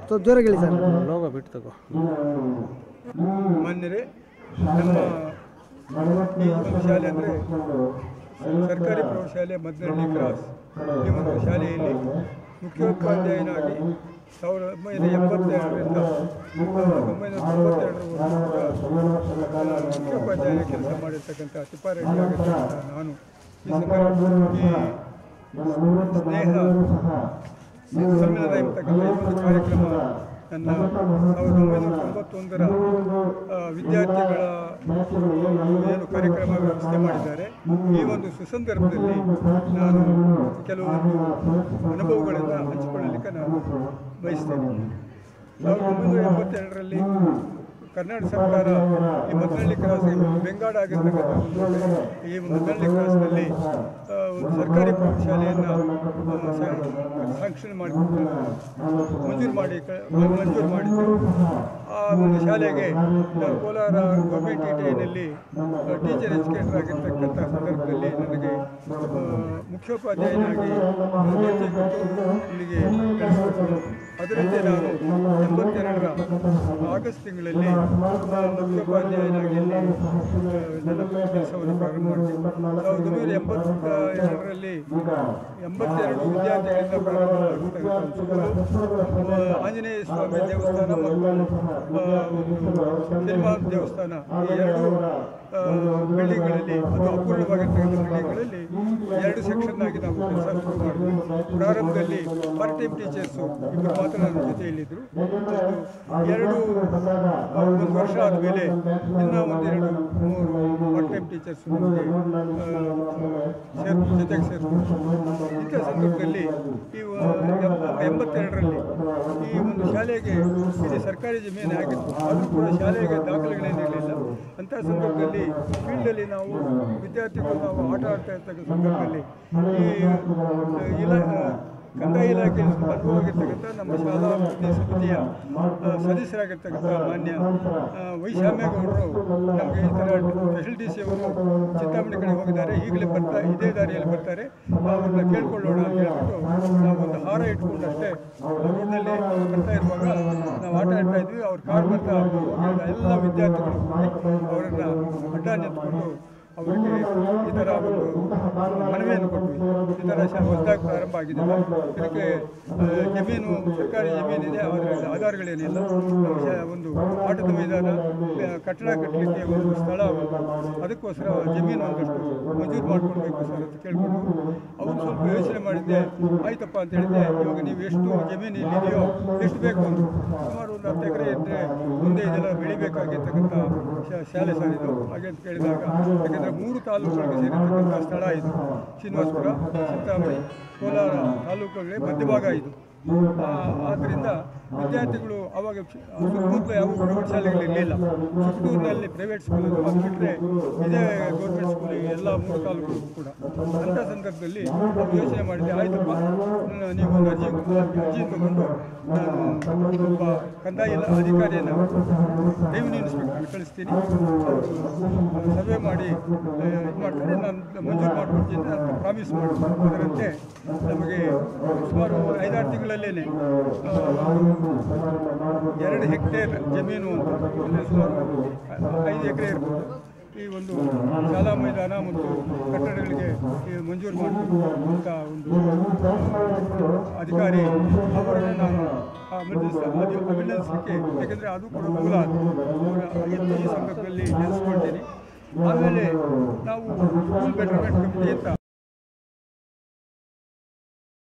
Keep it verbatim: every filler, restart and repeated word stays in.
ಸ್ವಲ್ಪ ಜೋರಾಗಿ ಹೇಳಿ ಸರ್. ಲೋಗ ಬಿಟ್ಟು ತಗೋ. ಮಾನ್ಯರೇ, ನಮ್ಮ ಈ ಒಂದು ಶಾಲೆ ಅಂದರೆ ಸರ್ಕಾರಿ ಪ್ರೌಢಶಾಲೆ ಮದ್ದನಹಳ್ಳಿ ಕ್ರಾಸ್. ಈ ಒಂದು ಶಾಲೆಯಲ್ಲಿ ಮುಖ್ಯೋಪಾಧ್ಯಾಯನಾಗಿ ಸಾವಿರದ ಒಂಬೈನೂರ ಎಂಬತ್ತೆರಡರಿಂದ ಒಂಬೈನೂರ ತೊಂಬತ್ತೆರಡರವರೆಗೂ ಮುಖ್ಯೋಪಾಧ್ಯಾಯ ಕೆಲಸ ಮಾಡಿರ್ತಕ್ಕಂಥ ತಿಪ್ಪಾರೆಡ್ಡಿ ಆಗಿರ್ತಕ್ಕಂಥ ನಾನು ಈ ಸಂದರ್ಭದಲ್ಲಿ ಸ್ನೇಹ ಸಮ್ಮೇಳನ ಎಂಬತಕ್ಕಂಥ ಈ ಒಂದು ಕಾರ್ಯಕ್ರಮ ನನ್ನ ಸಾವಿರದ ಒಂಬೈನೂರ ತೊಂಬತ್ತೊಂದರ ವಿದ್ಯಾರ್ಥಿಗಳ ಏನು ಕಾರ್ಯಕ್ರಮ ವ್ಯವಸ್ಥೆ ಮಾಡಿದ್ದಾರೆ. ಈ ಒಂದು ಸುಸಂದರ್ಭದಲ್ಲಿ ನಾನು ಕೆಲವೊಂದು ಅನುಭವಗಳನ್ನು ಹಂಚಿಕೊಳ್ಳಲಿಕ್ಕೆ ನಾನು ಬಯಸ್ತೇನೆ. ಸಾವಿರದ ಒಂಬೈನೂರ ಎಂಬತ್ತೆರಡರಲ್ಲಿ ಕರ್ನಾಟಕ ಸರ್ಕಾರ ಈ ಮದ್ದನಹಳ್ಳಿ ಕ್ರಾಸ್ ಬೆಂಗಾಡ ಆಗಿರ್ತಕ್ಕಂಥ ಈ ಮದ್ದನಹಳ್ಳಿ ಕ್ರಾಸ್ನಲ್ಲಿ ಒಂದು ಸರ್ಕಾರಿ ಪ್ರೌಢಶಾಲೆಯನ್ನು ಸ್ಯಾಂಕ್ಷನ್ ಮಾಡಿ ಮಂಜೂರು ಮಾಡಿ ಮಂಜೂರು ಮಾಡಿದ್ದು. ಆ ಒಂದು ಶಾಲೆಗೆ ಕೋಲಾರ ಗೌರ್ಮೆಂಟ್ ಇ ಟಿ ಐನಲ್ಲಿ ಟೀಚರ್ ಎಜುಕೇಟರ್ ಆಗಿರ್ತಕ್ಕಂಥ ಸಂದರ್ಭದಲ್ಲಿ ನನಗೆ ಮುಖ್ಯೋಪಾಧ್ಯಾಯನಾಗಿ ಇಲ್ಲಿಗೆ ಕಳಿಸಿಕೊಟ್ಟರು. ಅದರಂತೆ ನಾನು ಎಂಬತ್ತೆರಡರ ಆಗಸ್ಟ್ ತಿಂಗಳಲ್ಲಿ ಮುಖ್ಯೋಪಾಧ್ಯಾಯನಾಗಿ ಇಲ್ಲಿ ನನ್ನ ಕೆಲಸವನ್ನು ಪ್ರಾರಂಭ ಮಾಡಿದೆ. ಸಾವಿರದ ಒಂಬೈನೂರ ಎಂಬತ್ತ ಎರಡರಲ್ಲಿ ಎಂಬತ್ತೆರಡು ವಿದ್ಯಾರ್ಥಿಗಳಿಂದ ಪ್ರಾರಂಭವಾಗಿರ್ತಕ್ಕಂಥ ಆಂಜನೇಯ ಸ್ವಾಮಿ ದೇವಸ್ಥಾನ ಮತ್ತು ಸಿನಿಮಾ ದೇವಸ್ಥಾನ ಈ ಎರಡು ಬಿಲ್ಡಿಂಗ್ಗಳಲ್ಲಿ, ಅದು ಅಪೂರ್ಣವಾಗಿರ್ತಕ್ಕಂಥ ಬಿಲ್ಡಿಂಗ್ಗಳಲ್ಲಿ ಎರಡು ಸೆಕ್ಷನ್ ಆಗಿ ನಾವು ಕೆಲಸ ಶುರು ಮಾಡಿದ್ವಿ. ಪ್ರಾರಂಭದಲ್ಲಿ ಪಾರ್ಟ್ ಟೈಮ್ ಟೀಚರ್ಸು ಇಬ್ಬರು ಮಾತ್ರ ನನ್ನ ಜೊತೆಯಲ್ಲಿದ್ದರು. ಎರಡು ಒಂದು ವರ್ಷ ಆದಮೇಲೆ ಇನ್ನೂ ಒಂದೆರಡು ಮೂರು ಪಾರ್ಟ್ ಟೈಮ್ ಟೀಚರ್ಸು ನಮಗೆ ಸೇರ್ ಜೊತೆಗೆ ಸೇರಿಸ್ಕೊಂಡು ಇಂಥ ಸಂದರ್ಭದಲ್ಲಿ ಈ ಎಂಬತ್ತೆರಡರಲ್ಲಿ ಈ ಒಂದು ಶಾಲೆಗೆ ಇದು ಸರ್ಕಾರಿ ಜಮೀನು ಆಗಿತ್ತು. ಆದರೂ ಕೂಡ ಶಾಲೆಗೆ ದಾಖಲೆಗಳೇನಿರಲಿಲ್ಲ. ಅಂಥ ಸಂದರ್ಭದಲ್ಲಿ ಫೀಲ್ಡಲ್ಲಿ ನಾವು ವಿದ್ಯಾರ್ಥಿಗಳು ನಾವು ಆಟ ಆಡ್ತಾ ಇರ್ತಕ್ಕಂಥ ಸಂದರ್ಭದಲ್ಲಿ ಈ ಇಲಾ ಕಂದಾಯ ಇಲಾಖೆಯಲ್ಲಿ ಅನುಭವವಾಗಿರ್ತಕ್ಕಂಥ ನಮ್ಮ ಶಾಲಾ ಅಭಿವೃದ್ಧಿ ಸಮಿತಿಯ ಸದಸ್ಯರಾಗಿರ್ತಕ್ಕಂಥ ಮಾನ್ಯ ವೈ ಶ್ಯಾಮೇಗೌಡರು ನಮಗೆ ಈ ಥರ ಸ್ಪೆಷಲ್ ಡಿ ಸಿ ಅವರು ಚಿಂತಾಮಣಿ ಕಡೆ ಹೋಗಿದ್ದಾರೆ, ಈಗಲೇ ಬರ್ತಾ ಇದೇ ದಾರಿಯಲ್ಲಿ ಬರ್ತಾರೆ, ಅವ್ರನ್ನ ಕೇಳ್ಕೊಳ್ಳೋಣ ಅಂತ ಹೇಳ್ಬಿಟ್ಟು ನಾವು ಒಂದು ಹಾರ ಇಟ್ಕೊಂಡು ಅಷ್ಟೇ ರೋಡ್ನಲ್ಲಿ ಬರ್ತಾ ಇರುವಾಗ ನಾವು ಆಟ ಆಡ್ತಾ ಇದ್ವಿ. ಅವ್ರ ಕಾರ್ ಬರ್ತಾ ಎಲ್ಲ ವಿದ್ಯಾರ್ಥಿಗಳು ಅವರನ್ನು ಅಡ್ಡ ನಿಂತ್ಕೊಂಡು ಅವರಿಗೆ ಈ ಥರ ಒಂದು ಮನವಿಯನ್ನು ಕೊಟ್ವಿ. ಈ ಥರ ಶಾ ಹೊಸದಾಗಿ ಪ್ರಾರಂಭ ಆಗಿದೆ, ಇದಕ್ಕೆ ಜಮೀನು ಸರ್ಕಾರಿ ಜಮೀನಿದೆ, ಅದರ ಆಧಾರಗಳೇನಿಲ್ಲ, ಒಂದು ಆಟದ ಮೈದಾನ, ಕಟ್ಟಡ ಕಟ್ಟಲಿಕ್ಕೆ ಒಂದು ಸ್ಥಳ, ಅದಕ್ಕೋಸ್ಕರ ಜಮೀನು ಒಂದಷ್ಟು ಮಂಜೂರು ಮಾಡಿಕೊಡ್ಬೇಕು ಸರ್ ಅಂತ ಕೇಳಿಕೊಂಡು ಅವರು ಸ್ವಲ್ಪ ಯೋಚನೆ ಮಾಡಿದ್ದೆ. ಆಯ್ತಪ್ಪ ಅಂತ ಹೇಳಿದ್ದೆ. ಇವಾಗ ನೀವು ಎಷ್ಟು ಜಮೀನು ಇಲ್ಲಿದೆಯೋ ಎಷ್ಟು ಬೇಕು ಅಂತ, ಸುಮಾರು ಒಂದು ಹತ್ತು ಎಕರೆ ಇದ್ದರೆ ಮುಂದೆ ಇದೆಲ್ಲ ಬೆಳಿಬೇಕಾಗಿರ್ತಕ್ಕಂಥ ಶಾಲೆ ಸರ್ ಇದು ಹಾಗೆ ಅಂತ ಕೇಳಿದಾಗ, ಯಾಕೆಂದರೆ ಮೂರು ತಾಲೂಕುಗಳಿಗೆ ಸೇರಿರ್ತಕ್ಕಂಥ ಸ್ಥಳ ಇದು. ಶ್ರೀನಿವಾಸಪುರ, ಚಿಂತಾಮಣಿ, ಕೋಲಾರ ತಾಲೂಕುಗಳಿಗೆ ಮಧ್ಯಭಾಗ ಇದು. ಆದ್ದರಿಂದ ವಿದ್ಯಾರ್ಥಿಗಳು ಆವಾಗ ಸುತ್ತಮುತ್ತ ಯಾವ ಪ್ರೈವೇಟ್ ಶಾಲೆಗಳಿರಲಿಲ್ಲ. ಸುತ್ತೂರಿನಲ್ಲಿ ಪ್ರೈವೇಟ್ ಸ್ಕೂಲ್ ಅದು ಬಿಟ್ಟರೆ ಇದೇ ಗೌರ್ಮೆಂಟ್ ಸ್ಕೂಲಿಗೆ ಎಲ್ಲ ಮೂರು ತಾಲೂಕುಗಳು ಕೂಡ. ಅಂಥ ಸಂದರ್ಭದಲ್ಲಿ ನಾವು ಯೋಚನೆ ಮಾಡಿದೆ, ಆಯ್ತಪ್ಪ ನೀವು ಒಂದು ಅರ್ಜಿ ಅರ್ಜಿ ತಗೊಂಡು ನಾನು ಒಬ್ಬ ಕಂದಾಯ ಅಧಿಕಾರಿಯನ್ನು ರೆವಿನ್ಯೂ ಇನ್ಸ್ಪೆಕ್ಟರ್ ಕಳಿಸ್ತೀನಿ, ಅವರು ಸರ್ವೆ ಮಾಡಿ ಇದು ಮಾಡ್ತಾರೆ, ನಾನು ಮಂಜೂರು ಮಾಡಿಕೊಡ್ತೀನಿ ಅಂತ ಪ್ರಾಮಿಸ್ ಮಾಡಿ ಅದರಂತೆ ನಮಗೆ ಸುಮಾರು ಐದಾರು ತಿಂಗಳಲ್ಲೇ ಎರಡು ಹೆಕ್ಟೇರ್ ಜಮೀನು ಅಂತ ಸುಮಾರು ಐದು ಎಕರೆ ಇರ್ಬೋದು ಈ ಒಂದು ಶಾಲಾ ಮೈದಾನ ಮತ್ತು ಕಟ್ಟಡಗಳಿಗೆ ಮಂಜೂರು ಮಾಡುವಂಥ ಒಂದು ಅಧಿಕಾರಿ ಅವರನ್ನು ನಾನು ಅಭಿನಂದಿಸಲಿಕ್ಕೆ, ಯಾಕೆಂದರೆ ಅದು ಕೂಡ ಮೂಲ ಅವರ ಈ ಸಂದರ್ಭದಲ್ಲಿ ನೆನೆಸ್ಕೊಳ್ತೀನಿ. ಆಮೇಲೆ ನಾವು ಸ್ಕೂಲ್ ಬೆಟರ್ಮೆಂಟ್ ಕಮಿಟಿ ಅಂತ